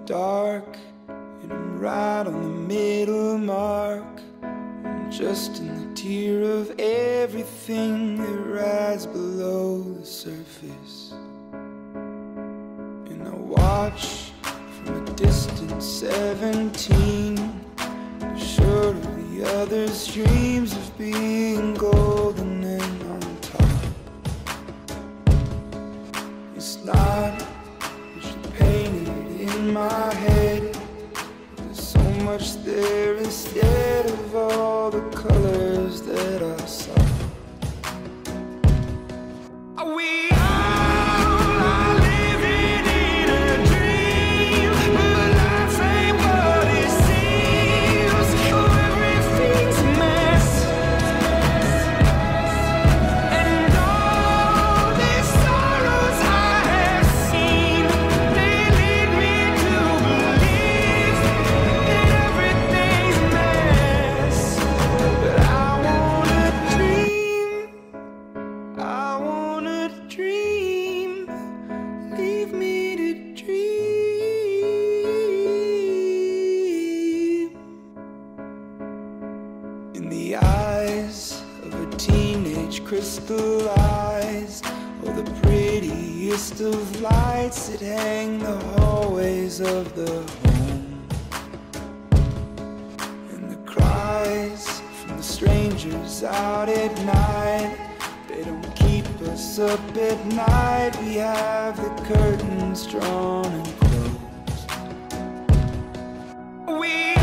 dark, and I'm right on the middle mark. I'm just in the tier of everything that rides below the surface. And I watch from a distant 17, sure of the others' dreams of being golden and on top. It's not what you painted in my head. There's so much there instead of all the colors that I saw. We all are living in a dream, but life ain't what it seems. Everything's a mess, and all these sorrows I have seen, they lead me to believe that everything's a mess. But I wanna dream, I wanna dream, leave me to dream. In the eyes of a teenage crystallized, oh, the prettiest of lights that hang the hallways of the home. And the cries from the strangers out at night, they don't keep us up at night. We have the curtains drawn and closed. We